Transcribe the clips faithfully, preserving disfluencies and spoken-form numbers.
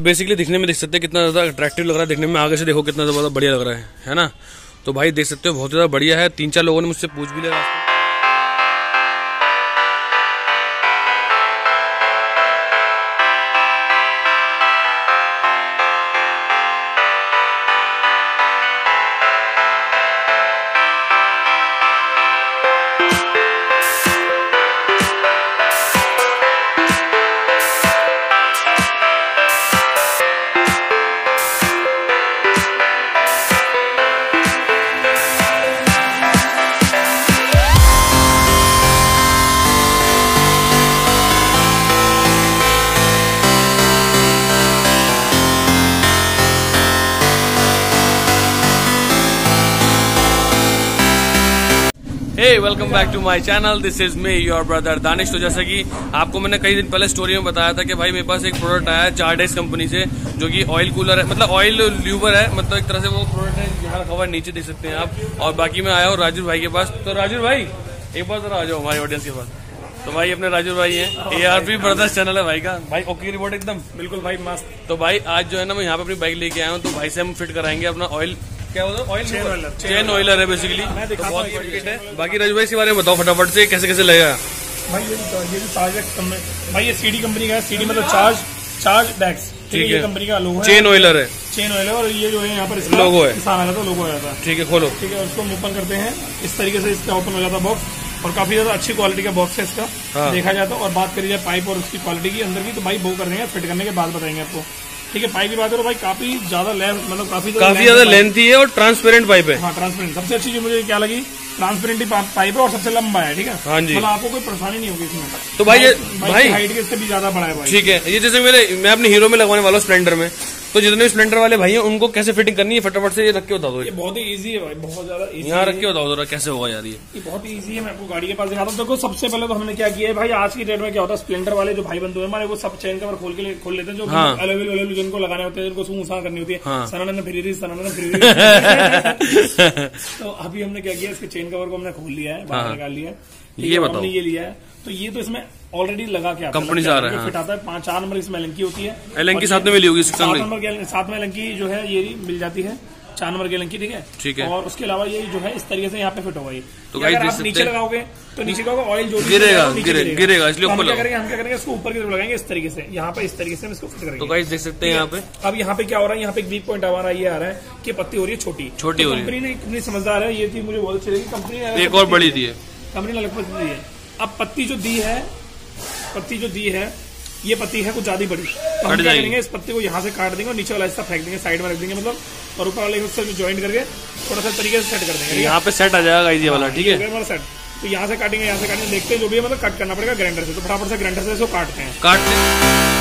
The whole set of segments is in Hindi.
बेसिकली दिखने में देख सकते हैं कितना ज्यादा अट्रैक्टिव लग रहा है देखने में, आगे से देखो कितना ज्यादा बढ़िया लग रहा है है ना। तो भाई देख सकते हो बहुत ज्यादा बढ़िया है। तीन चार लोगों ने मुझसे पूछ भी लिया। Hey welcome back to my channel, this is me your brother Danish. तो जैसा कि आपको मैंने कई दिन पहले स्टोरी में बताया था कि भाई मेरे पास एक प्रोडक्ट आया है चार्डेस कंपनी से, जो कि ऑयल कूलर है, मतलब ऑयल ल्यूबर है, मतलब एक तरह से वो प्रोडक्ट है। यहाँ रखा हुआ नीचे देख सकते हैं आप। और बाकी मैं आया हूँ राजू भाई के पास। तो राजू भाई एक बार जरा आ जाओ हमारे ऑडियंस के पास। तो भाई अपने राजू भाई हैं, A R P brothers channel है भाई का। भाई ओके रिपोर्ट एकदम बिल्कुल भाई मस्त। तो भाई आज जो है ना मैं यहाँ पे अपनी बाइक लेके आया हूँ, तो भाई से हम फिट कराएंगे अपना ऑयल, क्या होता है oil chain oiler, chain oiler है बेसिकली। मैं तो बहुत ये किट है। बाकी राजू भाई इसके बारे में बताओ फटाफट से, कैसे कैसे लगेगा भाई। ये ये जो चार्ज भाई ये सीडी कंपनी का है। सीडी मतलब चार्ज चार्ज डेक्स, ठीक है। ये कंपनी का लोगो है, चेन ऑयलर है, चेन ऑयलर। और ये जो है यहाँ पर इसका लोगो है, किसान आया था लोगो आया था, ठीक है। खोलो, ठीक है। उसको ओपन करते हैं इस तरीके से, इसका ओपन हो जाता है बॉक्स। और काफी ज्यादा अच्छी क्वालिटी का बॉक्स है इसका, हाँ। देखा जाता है। और बात करी जाए पाइप और उसकी क्वालिटी की अंदर की, तो भाई वो कर देंगे फिट करने के बाद बताएंगे आपको, ठीक है। पाइप की बात करो भाई, काफी ज्यादा लेंथ, मतलब काफी काफी ज्यादा लेंथी है और ट्रांसपेरेंट पाइप है। हाँ ट्रांसपेरेंट। सबसे अच्छी चीज मुझे क्या लगी, ट्रांसपेरेंट पाइप है और सबसे लंबा है, ठीक है। हाँ जी, मतलब आपको कोई परेशानी नहीं होगी इसमें। तो भाई ये भाई हाइट के इससे भी ज्यादा बड़ा है भाई, ठीक है। ये जैसे मेरे मैं अपने हीरो में लगवाने वाला हूँ स्प्लेंडर में, तो जितने स्प्लेंडर वाले भाई हैं उनको कैसे फिटिंग करनी है फटाफट से ये रख के बता दो। ये बहुत ही इजी है भाई, बहुत ज्यादा इजी। यहाँ रख के बताओ जरा कैसे होगा यार। ये ये बहुत ही इजी है, मैं आपको गाड़ी के पास दिखाता हूँ। देखो सबसे पहले तो हमने क्या किया है भाई, आज की डेट में क्या होता है, स्प्लेंडर वाले जो भाई बंधु है हमारे, वो सब चेन कवर खोल के खोल लेते हैं, जो अलेविल अलेविल जिनको लगाने होते हैं, जिनको सूंसा करनी होती है, सनाना फिरी सनाना फिरी। तो अभी हमने क्या किया, इसके चेन कवर को हमने खोल लिया है, बाहर निकाल लिया है। ये बताओ, ये लिया है तो ये तो इसमें ऑलरेडी लगा के कंपनी से आ रहा है, फिट आता है। पांच चार नंबर इसमें एलंकी होती है, एलंकी साथ में मिली होगी, सात नंबर साथ में एलंकी जो है ये मिल जाती है, चार नंबर की एलंकी, ठीक है ठीक है। और उसके अलावा ये जो है इस तरीके से यहाँ पे फिट होगा। ये तो अगर आप नीचे लगाओगे तो नीचे का ऑयल जो गिरेगा गिरेगा, इसलिए हम क्या करेंगे, हम क्या करेंगे, इसको ऊपर की तरफ लगाएंगे इस तरीके से, यहाँ पे इस तरीके से इसको फिट करेंगे। तो गाइस देख सकते हैं यहाँ पे। अब यहाँ पे क्या हो रहा है, यहाँ पे एक वीक पॉइंट हमारा ये आ रहा है कि पत्ती हो रही है छोटी छोटी हो रही है। कंपनी ने कितनी समझदार है, ये थी मुझे बहुत अच्छी लगी। कंपनी ने एक और बड़ी दी है, कंपनी ने लगभग दी है। अब पत्ती जो दी है, पत्ती जो दी है ये पत्ती है कुछ ज्यादा बड़ी, तो हम क्या करेंगे, इस पत्ती को यहाँ से काट देंगे और नीचे वाला हिस्सा फेंक देंगे, साइड में रख देंगे, मतलब और ऊपर वाले हिस्से में ज्वाइन करके थोड़ा सा तरीके से सेट कर देंगे। यहाँ पे सेट आ जाएगा ये वाला, ठीक है वाला सेट। तो यहाँ से काटेंगे, यहाँ से काटेंगे, देखते हैं जो भी है, मतलब कट करना पड़ेगा ग्राइंडर से। तो फटाफट से ग्राइंडर से इसको काटते हैं, काटते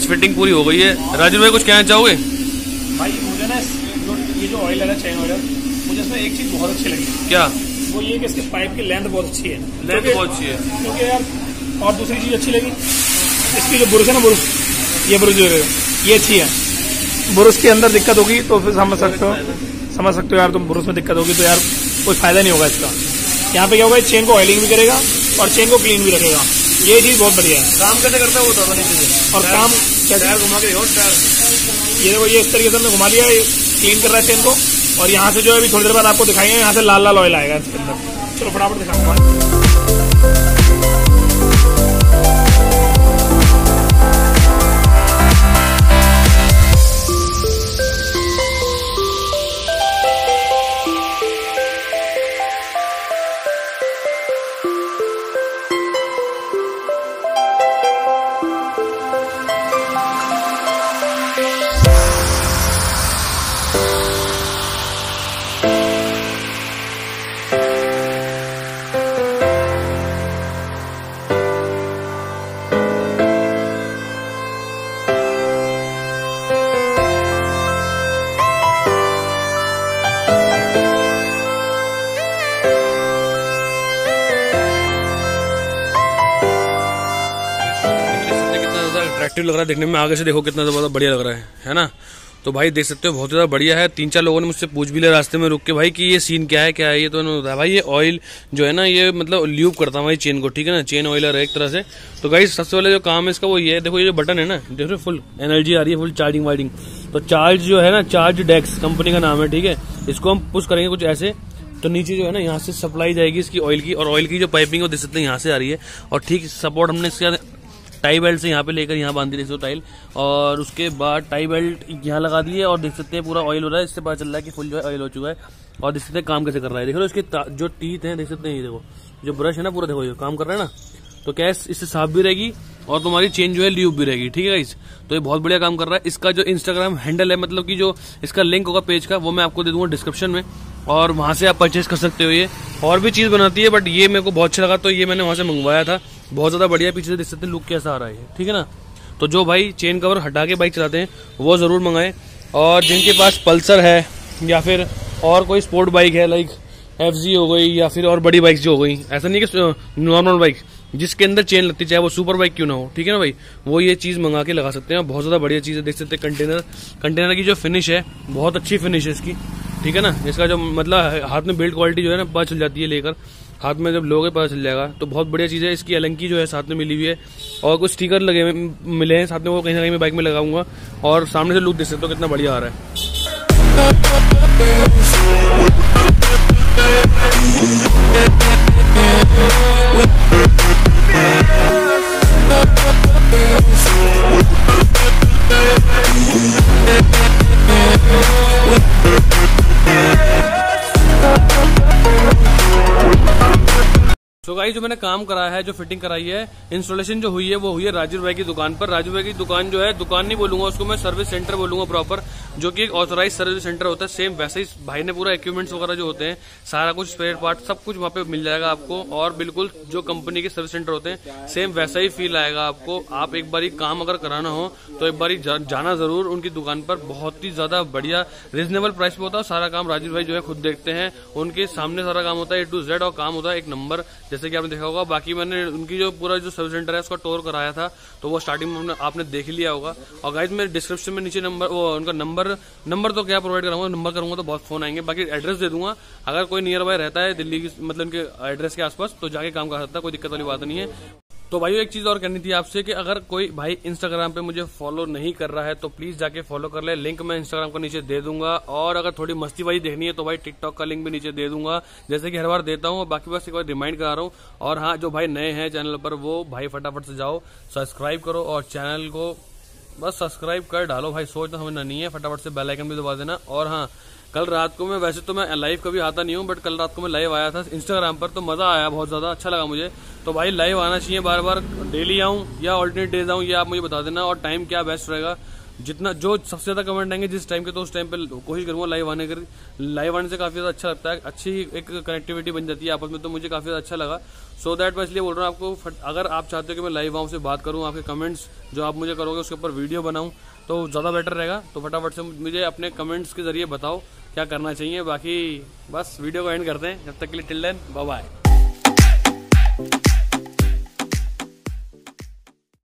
गाइस फिटिंग पूरी हो गई है। राजू भाई कुछ कहना चाहोगे? भाई मुझे ना जो ये जो ऑयल है ना, चेन ऑयल, मुझे इसमें एक चीज बहुत अच्छी लगी। क्या? वो ये कि इसके पाइप की लेंथ बहुत अच्छी है। लेंथ बहुत अच्छी है क्योंकि यार, और दूसरी चीज अच्छी लगी इसकी जो बुरुश है ना, बुरुश, ये बुरुश जो है ये अच्छी है। बुरुश के अंदर दिक्कत होगी तो फिर समझ सकते हो समझ सकते हो यार तुम, बुरुश में दिक्कत होगी तो यार कोई फायदा नहीं होगा इसका। यहाँ पे क्या होगा, चेन को ऑयलिंग भी करेगा और चेन को क्लीन भी रखेगा। ये चीज बहुत बढ़िया है। काम कैसे करता है वो तो नीचे से, और काम टायर घुमा के और टायर, ये देखो ये इस तरीके से हमने घुमा लिया, ये क्लीन कर रहा है चेन को। और यहाँ से जो है अभी थोड़ी देर बाद आपको दिखाएंगे, यहाँ से लाल लाल ऑयल आएगा इसके अंदर। चलो फटाफट दिखाऊंगा। अट्रैक्टिव लग रहा है देखने में, आगे से देखो कितना ज्यादा बढ़िया लग रहा है, है ना। तो भाई देख सकते हो बहुत ज्यादा बढ़िया है। तीन चार लोगों ने मुझसे पूछ भी लिया रास्ते में रुक के, भाई कि ये सीन क्या है क्या है ये, तो उन्होंने बताया भाई ये ऑयल जो है ना ये मतलब ल्यूब करता है भाई चेन को, ठीक है ना, चेन ऑयलर है एक तरह से। तो गाइस सबसे पहले जो काम है इसका वो ये है, देखो ये जो बटन है ना, देखो फुल एनर्जी आ रही है, फुल चार्जिंग वार्जिंग। तो चार्ज जो है ना, चार्ज डेक्स कंपनी का नाम है, ठीक है। इसको हम पुश करेंगे कुछ ऐसे, तो नीचे जो है ना यहाँ से सप्लाई जाएगी इसकी ऑयल की, और ऑयल की जो पाइपिंग है देख सकते हैं यहाँ से आ रही है। और ठीक सपोर्ट हमने इसका टाई बेल्ट से यहाँ पे लेकर यहाँ बांध दी टाइल, और उसके बाद टाई बेल्ट यहाँ लगा दी है। और देख सकते हैं पूरा ऑयल हो रहा है, इससे पता चल रहा है कि फुल जो है ऑयल हो चुका है। और देख सकते हैं काम कैसे कर रहा है, देखो इसके जो टीथ हैं देख सकते हैं, ये देखो जो ब्रश है ना पूरा देखो ये काम कर रहा है ना। तो क्या इससे साफ भी रहेगी और तुम्हारी चेन जो है ल्यूब भी रहेगी, ठीक है गाइस। तो ये बहुत बढ़िया काम कर रहा है। इसका जो इंस्टाग्राम हैंडल है, मतलब कि जो इसका लिंक होगा पेज का, वो मैं आपको दे दूंगा डिस्क्रिप्शन में, और वहां से आप परचेज कर सकते हो। ये और भी चीज बनाती है, बट ये मेरे को बहुत अच्छा लगा तो ये मैंने वहां से मंगवाया था। बहुत ज्यादा बढ़िया, पीछे से देख सकते हैं लुक कैसा आ रहा है, ठीक है ना। तो जो भाई चेन कवर हटा के बाइक चलाते हैं वो जरूर मंगाएं। और जिनके पास पल्सर है या फिर और कोई स्पोर्ट बाइक है, लाइक एफ जी हो गई या फिर और बड़ी बाइक जो हो गई, ऐसा नहीं कि नॉर्मल बाइक जिसके अंदर चेन लगती, चाहे वो सुपर बाइक क्यों ना हो, ठीक है ना भाई, वो ये चीज मंगा के लगा सकते हैं। बहुत ज्यादा बढ़िया चीज है, देख सकते हैं कंटेनर कंटेनर की जो फिनिश है बहुत अच्छी फिनिश है इसकी, ठीक है ना। इसका जो मतलब हाथ में बिल्ड क्वालिटी जो है ना पता चल जाती है, लेकर हाथ में जब लोगे पता चल जाएगा। तो बहुत बढ़िया चीज है। इसकी अलंकी जो है साथ में मिली हुई है, और कुछ स्टिकर लगे मिले हैं साथ में, वो कहीं ना कहीं मैं बाइक में लगाऊंगा। और सामने से लुक देख सकते हो कितना बढ़िया आ रहा तो गाइस जो मैंने काम कराया है, जो फिटिंग कराई है, इंस्टॉलेशन जो हुई है वो हुई है राजू भाई की दुकान पर। राजू भाई की दुकान जो है, दुकान नहीं बोलूंगा उसको मैं, सर्विस सेंटर बोलूंगा प्रॉपर, जो कि एक ऑथराइज सर्विस सेंटर होता है। सेम वैसे ही भाई ने पूरा इक्विपमेंट्स वगैरह जो होते हैं, सारा कुछ स्पेयर पार्ट सब कुछ वहाँ पे मिल जाएगा आपको। और बिल्कुल जो कंपनी के सर्विस सेंटर होते हैं सेम वैसा ही फील आएगा आपको। आप एक बार काम अगर कराना हो तो एक बार जा, जाना जरूर उनकी दुकान पर। बहुत ही ज्यादा बढ़िया रिजनेबल प्राइस पे होता है सारा काम। राजू भाई जो है खुद देखते हैं, उनके सामने सारा काम होता है ए टू जेड, और काम होता है एक नंबर, जैसे कि आपने देखा होगा। बाकी मैंने उनकी जो पूरा जो सर्विस सेंटर है उसका टूर कराया था, तो वो स्टार्टिंग में आपने देख लिया होगा। और गाइस मेरे डिस्क्रिप्शन में नीचे नंबर, वो उनका नंबर नंबर तो क्या प्रोवाइड कराऊंगा, नंबर करूंगा तो बहुत फोन आएंगे। बाकी एड्रेस दे दूंगा, अगर कोई नियर बाय रहता है दिल्ली की, मतलब उनके एड्रेस के आसपास, तो जाके काम कर सकता है, कोई दिक्कत वाली बात नहीं है। तो भाई एक चीज और करनी थी आपसे कि अगर कोई भाई इंस्टाग्राम पे मुझे फॉलो नहीं कर रहा है तो प्लीज जाके फॉलो कर ले। लिंक मैं इंस्टाग्राम का नीचे दे दूंगा। और अगर थोड़ी मस्ती वाली देखनी है तो भाई टिकटॉक का लिंक भी नीचे दे दूंगा, जैसे कि हर बार देता हूँ। बाकी बस एक बार रिमाइंड करा रहा हूँ। और हाँ, जो भाई नए हैं चैनल पर, वो भाई फटाफट से जाओ सब्सक्राइब करो, और चैनल को बस सब्सक्राइब कर डालो भाई, सोचना समझना नहीं है। फटाफट से बेल आइकन भी दबा देना। और हाँ, कल रात को मैं, वैसे तो मैं लाइव कभी आता नहीं हूँ, बट कल रात को मैं लाइव आया था इंस्टाग्राम पर, तो मजा आया, बहुत ज्यादा अच्छा लगा मुझे। तो भाई लाइव आना चाहिए बार बार, डेली आऊँ या ऑल्टरनेट डेज आऊँ, ये आप मुझे बता देना। और टाइम क्या बेस्ट रहेगा जितना जो सबसे ज्यादा कमेंट आएंगे जिस टाइम के, तो उस टाइम पे कोशिश करूंगा लाइव आने कर। लाइव आने से काफी ज्यादा अच्छा लगता है, अच्छी एक कनेक्टिविटी बन जाती है आपस में, तो मुझे काफी ज्यादा अच्छा लगा। सो दैट मैं इसलिए बोल रहा हूँ आपको, अगर आप चाहते हो कि मैं लाइव आऊँ, से बात करूँ, आपके कमेंट्स जो आप मुझे करोगे उसके ऊपर वीडियो बनाऊँ, तो ज्यादा बेटर रहेगा। तो फटाफट से मुझे अपने कमेंट्स के जरिए बताओ क्या करना चाहिए। बाकी बस वीडियो को एंड करते हैं, जब तक के लिए टिल देन बाय बाय।